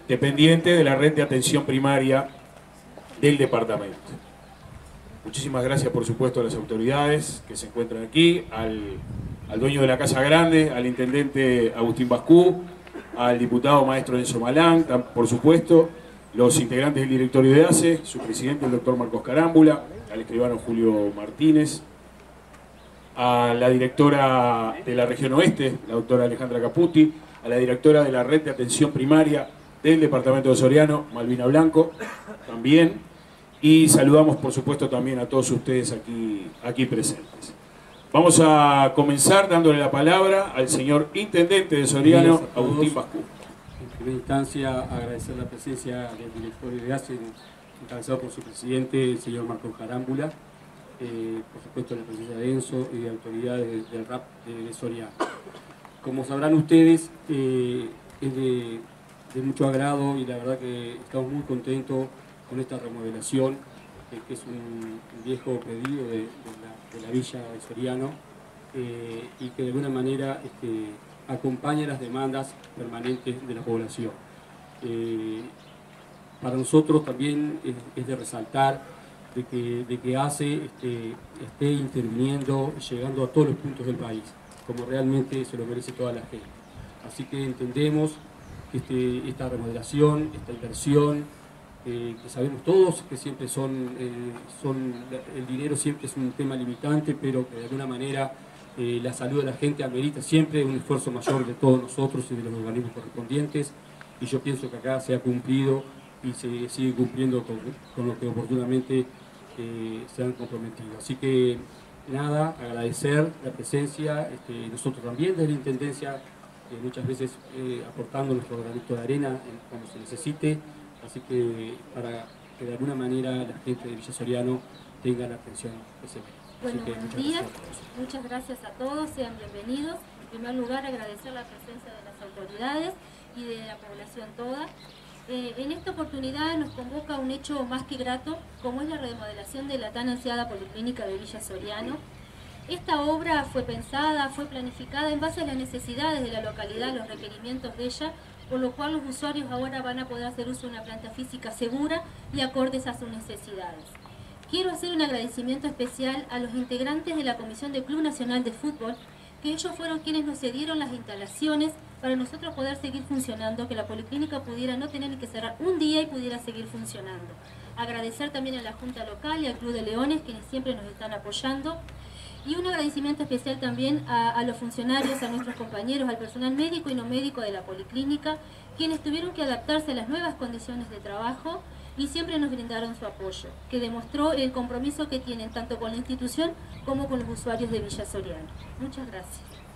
dependiente de la red de atención primaria del departamento. Muchísimas gracias, por supuesto, a las autoridades que se encuentran aquí, al dueño de la Casa Grande, al intendente Agustín Bascú, al diputado maestro Enzo Malán, por supuesto, los integrantes del directorio de ACE, su presidente, el doctor Marcos Carámbula, al escribano Julio Martínez, a la directora de la región oeste, la doctora Alejandra Caputi, a la directora de la red de atención primaria del departamento de Soriano, Malvina Blanco, también, y saludamos por supuesto también a todos ustedes aquí presentes. Vamos a comenzar dándole la palabra al señor intendente de Soriano, Agustín Bascú. En primera instancia, agradecer la presencia del directorio de ACE, encabezado por su presidente, el señor Marcos Carámbula, por supuesto la presencia de Enzo y de autoridades del RAP de Soriano. Como sabrán ustedes, es de mucho agrado y la verdad que estamos muy contentos con esta remodelación, que es un viejo pedido de la villa de Soriano, y que de alguna manera acompaña las demandas permanentes de la población. Para nosotros también es de resaltar de que ACE esté interviniendo, llegando a todos los puntos del país, como realmente se lo merece toda la gente. Así que entendemos que esta remodelación, esta inversión, que sabemos todos que siempre el dinero siempre es un tema limitante, pero que de alguna manera la salud de la gente amerita siempre un esfuerzo mayor de todos nosotros y de los organismos correspondientes, y yo pienso que acá se ha cumplido y se sigue cumpliendo con lo que oportunamente se han comprometido. Así que nada, agradecer la presencia, nosotros también desde la Intendencia, muchas veces aportando nuestro granito de arena cuando se necesite, así que para que de alguna manera la gente de Villa Soriano tenga la atención que se merece. Bueno, buenos días, muchas gracias a todos, sean bienvenidos. En primer lugar, agradecer la presencia de las autoridades y de la población toda. En esta oportunidad nos convoca un hecho más que grato, como es la remodelación de la tan ansiada Policlínica de Villa Soriano. Esta obra fue pensada, fue planificada en base a las necesidades de la localidad, los requerimientos de ella, por lo cual los usuarios ahora van a poder hacer uso de una planta física segura y acordes a sus necesidades. Quiero hacer un agradecimiento especial a los integrantes de la Comisión del Club Nacional de Fútbol, que ellos fueron quienes nos cedieron las instalaciones para nosotros poder seguir funcionando, que la Policlínica pudiera no tener ni que cerrar un día y pudiera seguir funcionando. Agradecer también a la Junta Local y al Club de Leones, quienes siempre nos están apoyando. Y un agradecimiento especial también a los funcionarios, a nuestros compañeros, al personal médico y no médico de la Policlínica, quienes tuvieron que adaptarse a las nuevas condiciones de trabajo y siempre nos brindaron su apoyo, que demostró el compromiso que tienen tanto con la institución como con los usuarios de Villa Soriano. Muchas gracias.